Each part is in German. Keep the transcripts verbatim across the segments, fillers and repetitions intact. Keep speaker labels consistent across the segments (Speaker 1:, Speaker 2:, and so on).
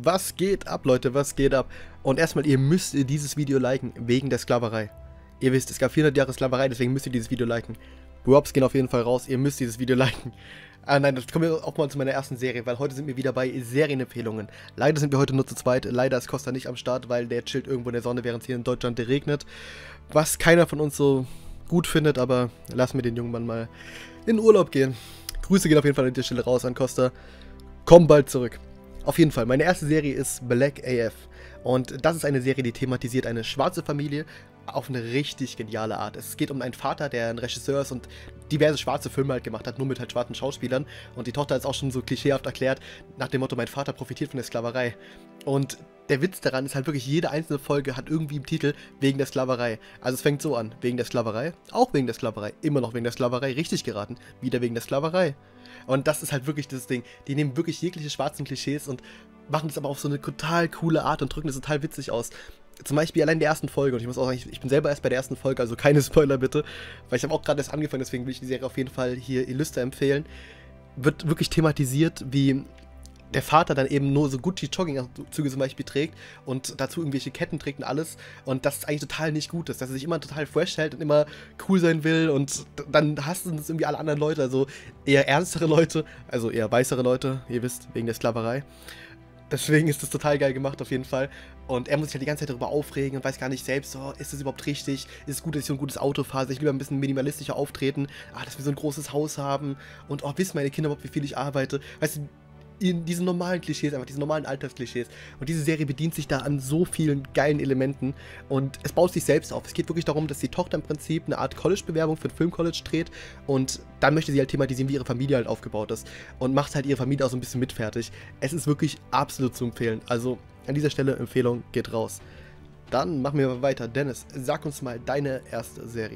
Speaker 1: Was geht ab, Leute, was geht ab? Und erstmal, ihr müsst dieses Video liken, wegen der Sklaverei. Ihr wisst, es gab vierhundert Jahre Sklaverei, deswegen müsst ihr dieses Video liken. Props gehen auf jeden Fall raus, ihr müsst dieses Video liken. Ah nein, das kommen wir auch mal zu meiner ersten Serie, weil heute sind wir wieder bei Serienempfehlungen. Leider sind wir heute nur zu zweit, leider ist Costa nicht am Start, weil der chillt irgendwo in der Sonne, während es hier in Deutschland regnet. Was keiner von uns so gut findet, aber lassen wir den jungen Mann mal in Urlaub gehen. Grüße gehen auf jeden Fall an der Stelle raus an Costa. Komm bald zurück. Auf jeden Fall, meine erste Serie ist Black A F. Und das ist eine Serie, die thematisiert eine schwarze Familie auf eine richtig geniale Art. Es geht um einen Vater, der ein Regisseur ist und diverse schwarze Filme halt gemacht hat, nur mit halt schwarzen Schauspielern. Und die Tochter ist auch schon so klischeehaft erklärt, nach dem Motto, mein Vater profitiert von der Sklaverei. Und der Witz daran ist halt wirklich, jede einzelne Folge hat irgendwie im Titel wegen der Sklaverei. Also es fängt so an, wegen der Sklaverei, auch wegen der Sklaverei, immer noch wegen der Sklaverei, richtig geraten, wieder wegen der Sklaverei. Und das ist halt wirklich das Ding. Die nehmen wirklich jegliche schwarzen Klischees und machen das aber auf so eine total coole Art und drücken das total witzig aus. Zum Beispiel allein in der ersten Folge, und ich muss auch sagen, ich bin selber erst bei der ersten Folge, also keine Spoiler bitte, weil ich habe auch gerade erst angefangen, deswegen will ich die Serie auf jeden Fall hier Illuster empfehlen. Wird wirklich thematisiert, wie der Vater dann eben nur so Gucci-Jogging-Anzüge zum Beispiel trägt und dazu irgendwelche Ketten trägt und alles und das ist eigentlich total nicht gut ist, dass er sich immer total fresh hält und immer cool sein will und dann hassen es irgendwie alle anderen Leute, also eher ernstere Leute, also eher weißere Leute, ihr wisst, wegen der Sklaverei. Deswegen ist das total geil gemacht auf jeden Fall. Und er muss sich halt die ganze Zeit darüber aufregen und weiß gar nicht selbst, oh, ist das überhaupt richtig? Ist es gut, dass ich so ein gutes Auto fahre? Ich lieber ein bisschen minimalistischer auftreten? Ah, dass wir so ein großes Haus haben? Und oh, wissen meine Kinder überhaupt, wie viel ich arbeite? Weißt du, in diesen normalen Klischees, einfach diese normalen Alltagsklischees. Und diese Serie bedient sich da an so vielen geilen Elementen und es baut sich selbst auf. Es geht wirklich darum, dass die Tochter im Prinzip eine Art College-Bewerbung für ein Filmcollege dreht und dann möchte sie halt thematisieren, wie ihre Familie halt aufgebaut ist und macht halt ihre Familie auch so ein bisschen mitfertig. Es ist wirklich absolut zu empfehlen. Also an dieser Stelle Empfehlung geht raus. Dann machen wir weiter. Dennis, sag uns mal deine erste Serie.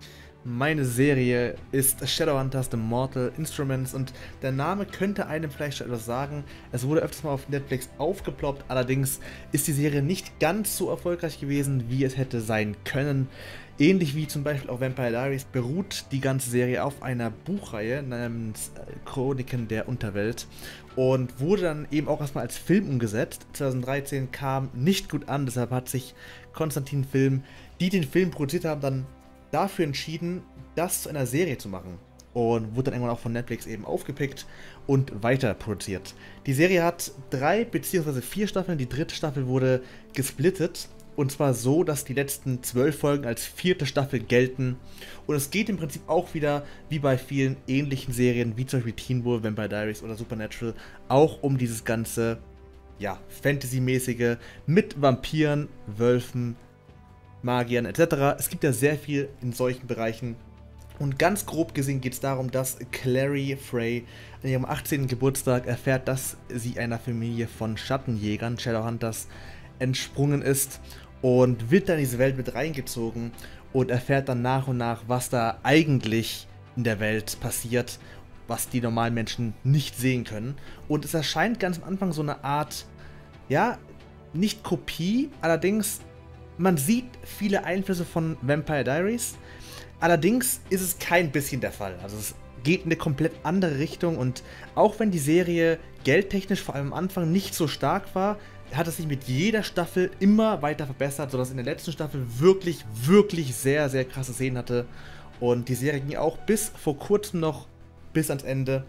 Speaker 2: Meine Serie ist Shadowhunters: The Mortal Instruments und der Name könnte einem vielleicht schon etwas sagen. Es wurde öfters mal auf Netflix aufgeploppt, allerdings ist die Serie nicht ganz so erfolgreich gewesen, wie es hätte sein können. Ähnlich wie zum Beispiel auch Vampire Diaries beruht die ganze Serie auf einer Buchreihe namens Chroniken der Unterwelt und wurde dann eben auch erstmal als Film umgesetzt. zwanzig dreizehn kam nicht gut an, deshalb hat sich Konstantin Film, die den Film produziert haben, dann dafür entschieden, das zu einer Serie zu machen und wurde dann irgendwann auch von Netflix eben aufgepickt und weiter produziert. Die Serie hat drei bzw. vier Staffeln, die dritte Staffel wurde gesplittet und zwar so, dass die letzten zwölf Folgen als vierte Staffel gelten und es geht im Prinzip auch wieder, wie bei vielen ähnlichen Serien, wie zum Beispiel Teen Wolf, Vampire Diaries oder Supernatural, auch um dieses ganze, ja, Fantasy-mäßige mit Vampiren, Wölfen, Magiern et cetera. Es gibt ja sehr viel in solchen Bereichen. Und ganz grob gesehen geht es darum, dass Clary Frey an ihrem achtzehnten Geburtstag erfährt, dass sie einer Familie von Schattenjägern, Shadowhunters, entsprungen ist und wird dann in diese Welt mit reingezogen und erfährt dann nach und nach, was da eigentlich in der Welt passiert, was die normalen Menschen nicht sehen können. Und es erscheint ganz am Anfang so eine Art, ja, nicht Kopie, allerdings man sieht viele Einflüsse von Vampire Diaries, allerdings ist es kein bisschen der Fall. Also es geht in eine komplett andere Richtung und auch wenn die Serie geldtechnisch vor allem am Anfang nicht so stark war, hat es sich mit jeder Staffel immer weiter verbessert, sodass in der letzten Staffel wirklich, wirklich sehr, sehr krasse Szenen hatte. Und die Serie ging auch bis vor kurzem noch bis ans Ende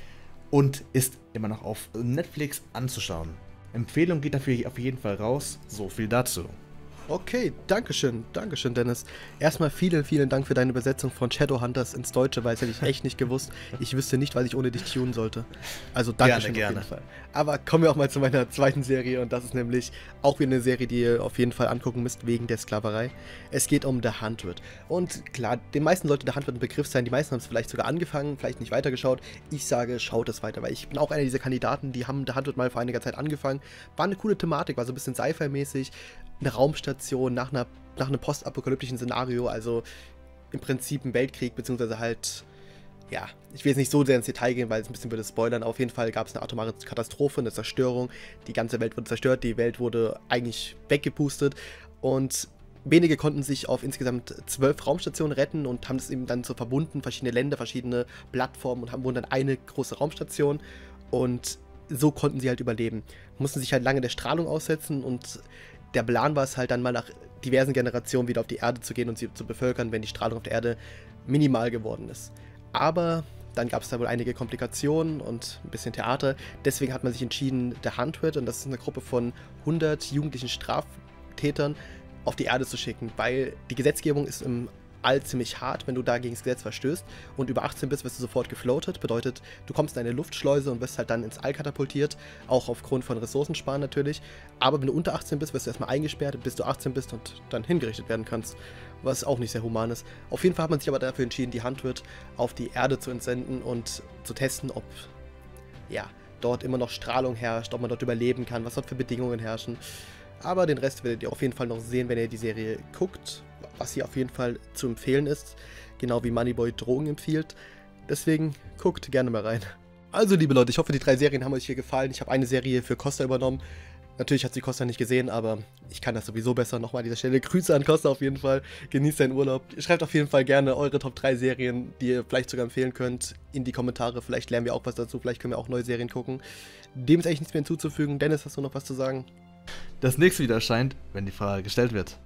Speaker 2: und ist immer noch auf Netflix anzuschauen. Empfehlung geht dafür auf jeden Fall raus, so viel dazu.
Speaker 1: Okay, dankeschön, dankeschön Dennis. Erstmal vielen, vielen Dank für deine Übersetzung von Shadowhunters ins Deutsche, weil es hätte ich echt nicht gewusst. Ich wüsste nicht, was ich ohne dich tun sollte. Also dankeschön
Speaker 2: gerne,
Speaker 1: auf
Speaker 2: gerne.
Speaker 1: jeden Fall. Aber kommen wir auch mal zu meiner zweiten Serie und das ist nämlich auch wieder eine Serie, die ihr auf jeden Fall angucken müsst wegen der Sklaverei. Es geht um The Hundred. Und klar, den meisten sollte The Hundred ein Begriff sein. Die meisten haben es vielleicht sogar angefangen, vielleicht nicht weitergeschaut. Ich sage, schaut es weiter, weil ich bin auch einer dieser Kandidaten, die haben The Hundred mal vor einiger Zeit angefangen. War eine coole Thematik, war so ein bisschen Sci-Fi-mäßig. Eine Raumstation nach, einer, nach einem postapokalyptischen Szenario, also im Prinzip ein Weltkrieg, beziehungsweise halt, ja, ich will jetzt nicht so sehr ins Detail gehen, weil es ein bisschen würde spoilern. Auf jeden Fall gab es eine atomare Katastrophe, eine Zerstörung, die ganze Welt wurde zerstört, die Welt wurde eigentlich weggepustet und wenige konnten sich auf insgesamt zwölf Raumstationen retten und haben es eben dann so verbunden, verschiedene Länder, verschiedene Plattformen und haben wurden dann eine große Raumstation und so konnten sie halt überleben. Mussten sich halt lange der Strahlung aussetzen und der Plan war es halt dann mal nach diversen Generationen wieder auf die Erde zu gehen und sie zu bevölkern, wenn die Strahlung auf der Erde minimal geworden ist. Aber dann gab es da wohl einige Komplikationen und ein bisschen Theater. Deswegen hat man sich entschieden, The Hundred, und das ist eine Gruppe von hundert jugendlichen Straftätern, auf die Erde zu schicken, weil die Gesetzgebung ist im All ziemlich hart, wenn du da gegen das Gesetz verstößt und über achtzehn bist, wirst du sofort gefloatet. Bedeutet, du kommst in eine Luftschleuse und wirst halt dann ins All katapultiert, auch aufgrund von Ressourcensparen natürlich. Aber wenn du unter achtzehn bist, wirst du erstmal eingesperrt, bis du achtzehn bist und dann hingerichtet werden kannst, was auch nicht sehr human ist. Auf jeden Fall hat man sich aber dafür entschieden, die Hundred auf die Erde zu entsenden und zu testen, ob ja, dort immer noch Strahlung herrscht, ob man dort überleben kann, was dort für Bedingungen herrschen. Aber den Rest werdet ihr auf jeden Fall noch sehen, wenn ihr die Serie guckt, was hier auf jeden Fall zu empfehlen ist, genau wie Moneyboy Drogen empfiehlt. Deswegen guckt gerne mal rein. Also liebe Leute, ich hoffe, die drei Serien haben euch hier gefallen. Ich habe eine Serie für Costa übernommen. Natürlich hat sie Costa nicht gesehen, aber ich kann das sowieso besser. Nochmal an dieser Stelle Grüße an Costa auf jeden Fall. Genießt deinen Urlaub. Schreibt auf jeden Fall gerne eure Top drei Serien, die ihr vielleicht sogar empfehlen könnt, in die Kommentare. Vielleicht lernen wir auch was dazu, vielleicht können wir auch neue Serien gucken. Dem ist eigentlich nichts mehr hinzuzufügen. Dennis, hast du noch was zu sagen?
Speaker 2: Das nächste Video erscheint, wenn die Frage gestellt wird.